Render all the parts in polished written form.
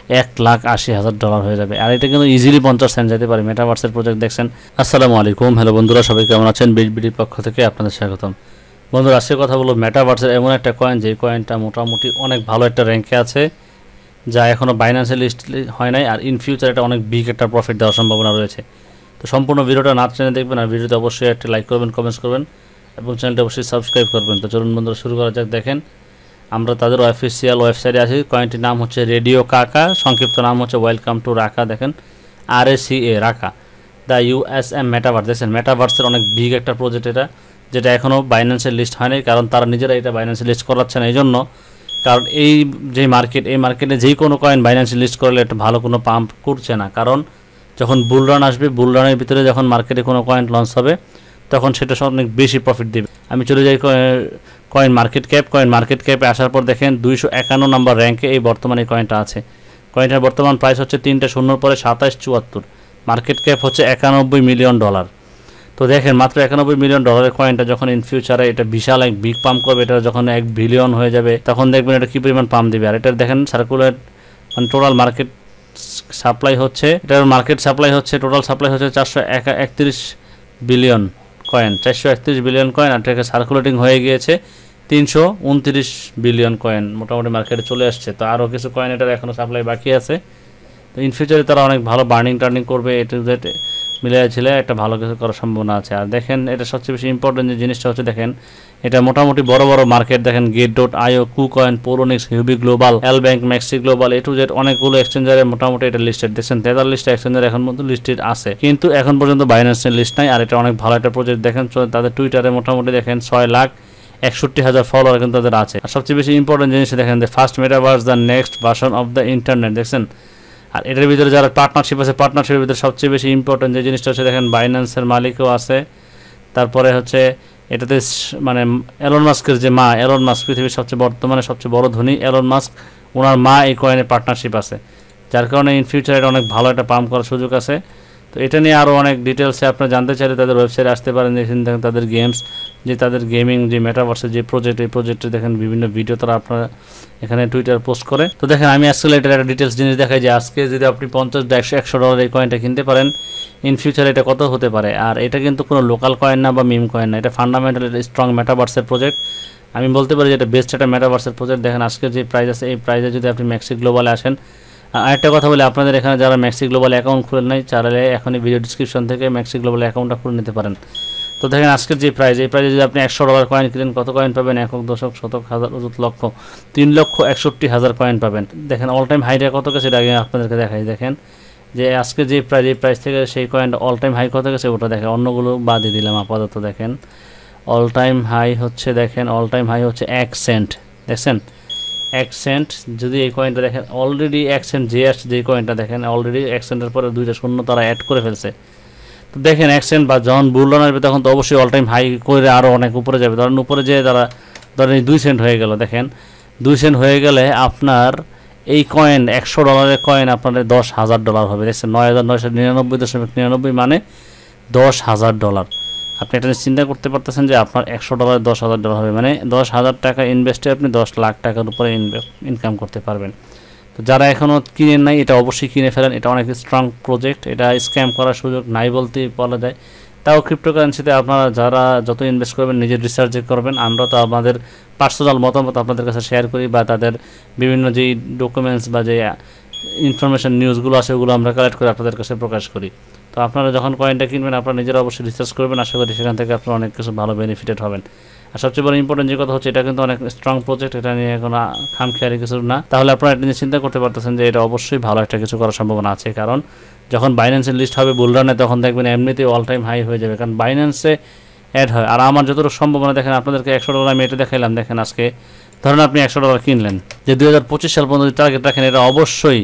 $1,80,000 হয়ে যাবে। আর এটা কিন্তু ইজিলি 50 সেন্ট যেতে পারে। মেটাভার্সের প্রজেক্ট দেখছেন। আসসালামু আলাইকুম, হ্যালো বন্ধুরা, সবাই কেমন আছেন? BitBDর পক্ষ থেকে আপনাদের স্বাগতম। বন্ধুরা, আজকে কথা বলবো মেটাভার্সের এমন একটা কয়েন, যে কয়েনটা মোটামুটি অনেক ভালো একটা র্যাঙ্কে আছে, যা এখনও বাইন্যান্সে লিস্ট হয় নাই, আর ইন ফিউচার এটা অনেক বিগ একটা প্রফিট দেওয়ার সম্ভাবনা রয়েছে। তো সম্পূর্ণ ভিডিওটা না টেনে দেখবেন, আর ভিডিওতে অবশ্যই একটা লাইক করবেন, কমেন্টস করবেন এবং চ্যানেলটা অবশ্যই সাবস্ক্রাইব করবেন। তো চলুন বন্ধুরা, শুরু করা যাক। দেখেন, আমরা তাদের অফিসিয়াল ওয়েবসাইটে আছি। কয়েনটির নাম হচ্ছে রেডিও কাকা, সংক্ষিপ্ত নাম হচ্ছে ওয়েলকাম টু রাকা। দেখেন, RACA রাকা, দ্য USM মেটাভার্স। দেখছেন, মেটাভার্সের অনেক বিগ একটা প্রজেক্ট এটা, যেটা এখনও বাইন্যান্সের লিস্ট হয়নি, কারণ তারা নিজেরা এটা বাইন্যান্সে লিস্ট করাচ্ছে না। এই জন্য, কারণ এই যে মার্কেট, এই মার্কেটে যেই কোনো কয়েন বাইন্যান্সে লিস্ট করলে একটা ভালো কোনো পাম্প করছে না, কারণ যখন বুলরান আসবে, বুলরানের ভিতরে যখন মার্কেটে কোনো কয়েন লঞ্চ হবে, তখন সেটা অনেক বেশি প্রফিট দেবে। আমি চলে যাই কয়েন মার্কেট ক্যাপে আসার পর দেখেন 251 নম্বর র্যাঙ্কে এই বর্তমানে এই কয়েনটা আছে। কয়েনটার বর্তমান প্রাইস হচ্ছে 3টা শূন্যর পরে 2774। মার্কেট ক্যাপ হচ্ছে $91 মিলিয়ন। তো দেখেন, মাত্র $91 মিলিয়ন কয়েনটা যখন ইন ফিউচারে এটা বিশাল এক বিগ পাম্প করবে, এটা যখন 1 বিলিয়ন হয়ে যাবে, তখন দেখবেন এটা কী পরিমাণ পাম্প দেবে। আর এটা দেখেন সার্কুলেট, মানে টোটাল মার্কেট সাপ্লাই হচ্ছে, এটার মার্কেট সাপ্লাই হচ্ছে, টোটাল সাপ্লাই হচ্ছে 431 বিলিয়ন কয়েন, 431 বিলিয়ন কয়েন। আর এটাকে সার্কুলেটিং হয়ে গিয়েছে 329 বিলিয়ন কয়েন, মোটামুটি মার্কেটে চলে আসছে। তো আরও কিছু কয়েন এটার এখনও সাপ্লাই বাকি আছে। তো ইন ফিউচারে তারা অনেক ভালো টার্নিং করবে, এটা মিলিয়ে ছিল একটা ভালো কিছু করার সম্ভাবনা আছে। আর দেখেন, এটা সবচেয়ে বেশি ইম্পর্টেন্ট যে জিনিসটা হচ্ছে, দেখেন এটা মোটামুটি বড় বড় মার্কেট, দেখেন Gate.io, KuCoin, Poloniex, Huobi Global, L Bank, Maxi Global, A to Z অনেকগুলো এক্সচেঞ্জারে মোটামুটি এটা লিস্টেড। দেখছেন 43টা এক্সচেঞ্জার এখন পর্যন্ত লিস্টেড আছে, কিন্তু এখন পর্যন্ত বাইন্যান্সের লিস্ট নাই। আর এটা অনেক ভালো একটা প্রজেক্ট। দেখেন তাদের টুইটারে মোটামুটি দেখেন 6,61,000 ফলোয়ার কিন্তু তাদের আছে। আর সবচেয়ে বেশি ইম্পর্টেন্ট জিনিস দেখেন, the first metaverse, the next version of the internet. দেখছেন, আর এটার ভিতরে যারা পার্টনারশিপ আছে, পার্টনারশিপের ভিতরে সবচেয়ে বেশি ইম্পর্টেন্ট যে জিনিসটা হচ্ছে, দেখেন বাইন্যান্সের মালিকও আছে। তারপরে হচ্ছে এটাতে মানে এলন মাস্কের যে মা, এলন মাস্ক পৃথিবীর বর্তমানে সবচেয়ে বড় ধনী এলন মাস্ক, ওনার মা এই কয়েনে পার্টনারশিপ আছে, যার কারণে ইন ফিউচার এটা অনেক ভালো একটা পাম্প করার সুযোগ আছে। তো এটা নিয়ে আরও অনেক ডিটেলসে আপনারা জানতে চাইলে তাদের ওয়েবসাইটে আসতে পারেন। দেখেন তাদের গেমস, যে তাদের গেমিং যে মেটাভার্সের যে প্রজেক্ট, এই প্রজেক্টে দেখেন বিভিন্ন ভিডিও তারা আপনারা এখানে টুইটার পোস্ট করে। তো দেখেন, আমি আসলে এটার একটা ডিটেলস জিনিস দেখাই, যে আজকে যদি আপনি $50-100 এই কয়েনটা কিনতে পারেন, ইন ফিউচার এটা কত হতে পারে। আর এটা কিন্তু কোনো লোকাল কয়েন না বা মিম কয়েন না, এটা ফান্ডামেন্টাল স্ট্রং মেটাভার্সের প্রজেক্ট। আমি বলতে পারি যে এটা বেস্ট একটা মেটাভার্সের প্রজেক্ট। দেখেন আজকের যে প্রাইস আছে, এই প্রাইসে যদি আপনি ম্যাক্সি গ্লোবালে আসেন, আরেকটা কথা বলি, আপনাদের এখানে যারা ম্যাক্সি গ্লোবাল অ্যাকাউন্ট খুলে নাই, চাইলে এখনই ভিডিও ডিসক্রিপশন থেকে ম্যাক্সি গ্লোবাল অ্যাকাউন্টটা খুলে নিতে পারেন। তো দেখেন আজকের যে প্রাইস, এই প্রাইসে যদি আপনি $100 কয়েন কিনেন, কত কয়েন পাবেন? একক, দশক, শতক, হাজার, অযুত, লক্ষ, 3,61,000 কয়েন পাবেন। দেখেন অল টাইম হাইটা কত গেছে, এটা আগে আপনাদেরকে দেখাই। দেখেন যে আজকে যে প্রাইস, এই প্রাইস থেকে সেই কয়েনটা অল টাইম হাই কত গেছে, ওটা দেখেন, অন্যগুলো বাদই দিলাম আপাতত। দেখেন অল টাইম হাই হচ্ছে, দেখেন অল টাইম হাই হচ্ছে 1 সেন্ট। দেখছেন 1 সেন্ট। যদি এই কয়েনটা দেখেন, অলরেডি 1 সেন্ট যে আসছে, যে কয়েনটা দেখেন অলরেডি 1 সেন্টের পরে 2টা শূন্য তারা অ্যাড করে ফেলছে। তো দেখেন 1 সেন্ট বা যখন বুলরান আসবে, তখন তো অবশ্যই অল টাইম হাই করে আরও অনেক উপরে যাবে। ধরেন উপরে যেয়ে তারা ধরেন 2 সেন্ট হয়ে গেল। দেখেন 2 সেন্ট হয়ে গেলে আপনার এই কয়েন $100 কয়েন আপনার $10,000 হবে। দেখছেন 9,999.99, মানে $10,000। আপনি এটা চিন্তা করতে পারতেছেন যে আপনার $100 $10,000 হবে, মানে 10,000 টাকা ইনভেস্টে আপনি 10 লাখ টাকার উপরে ইনকাম করতে পারবেন। তো যারা এখনও কিনেন নাই, এটা অবশ্যই কিনে ফেলেন। এটা অনেক স্ট্রং প্রজেক্ট, এটা স্ক্যাম করার সুযোগ নাই বলতেই বলা যায়। তাও ক্রিপ্টোকারেন্সিতে আপনারা যারা যত ইনভেস্ট করবেন, নিজের রিসার্চে করবেন। আমরা তো আমাদের পার্সোনাল মতামত আপনাদের কাছে শেয়ার করি, বা তাদের বিভিন্ন যেই ডকুমেন্টস বা যে ইনফরমেশন নিউজগুলো আছে, ওগুলো আমরা কালেক্ট করে আপনাদের কাছে প্রকাশ করি। তো আপনারা যখন কয়েনটা কিনবেন, আপনারা নিজেরা অবশ্যই রিসার্চ করবেন। আশা করি সেখান থেকে আপনারা অনেক কিছু ভালো বেনিফিটেড হবেন। আর সবচেয়ে বড় ইম্পর্টেন্ট যে কথা হচ্ছে, এটা কিন্তু অনেক স্ট্রং প্রজেক্ট, এটা নিয়ে কোনো খামখেয়ালি কিছু না। তাহলে আপনারা এটা নিয়ে চিন্তা করতে পারতেছেন যে এটা অবশ্যই ভালো একটা কিছু করার সম্ভাবনা আছে, কারণ যখন বাইন্যান্সের লিস্ট হবে বুলরানে, তখন দেখবেন এমনিতেই অল টাইম হাই হয়ে যাবে, কারণ বাইন্যান্সে অ্যাড হয়। আর আমার যতটুকু সম্ভাবনা, দেখেন আপনাদেরকে $100 আমি এটা দেখাইলাম। দেখেন আজকে ধরেন আপনি $100 কিনলেন, যে 2025 সাল পর্যন্ত টার্গেট রাখেন, এটা অবশ্যই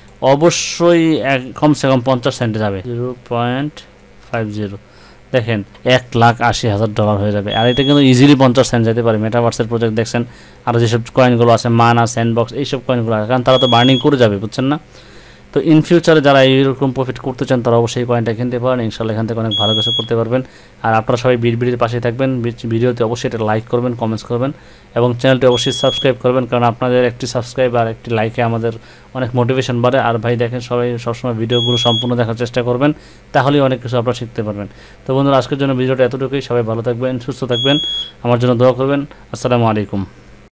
কমসে কম 50 সেন্টে যাবে, 0.50। দেখেন $1,80,000 হয়ে যাবে। আর এটা কিন্তু ইজিলি 50 সেন্ট যেতে পারে। মেটাভার্সের প্রজেক্ট দেখছেন, আর যেসব কয়েনগুলো আছে, মানা, স্যান্ডবক্স, এইসব কয়েনগুলো, কারণ তারা তো বার্নিং করে যাবে, বুঝছেন না? তো ইন ফিউচারে যারা এইরকম প্রফিট করতে চান তারা অবশ্যই এই কয়েনটা কিনতে পারেন, ইনশাআল্লাহ এখান থেকে অনেক ভালো কিছু করতে পারবেন। আর আপনারা সবাই BitBDর পাশে থাকবেন, ভিডিওতে অবশ্যই এটা লাইক করবেন, কমেন্টস করবেন এবং চ্যানেলটি অবশ্যই সাবস্ক্রাইব করবেন, কারণ আপনাদের একটি সাবস্ক্রাইব আর একটি লাইকে আমাদের অনেক মোটিভেশন বাড়ে। আর ভাই দেখেন সবাই সবসময় ভিডিওগুলো সম্পূর্ণ দেখার চেষ্টা করবেন, তাহলেই অনেক কিছু আপনারা শিখতে পারবেন। তো বন্ধুরা আজকের জন্য ভিডিওটা এতটুকুই, সবাই ভালো থাকবেন, সুস্থ থাকবেন, আমার জন্য দোয়া করবেন। আসসালামু আলাইকুম।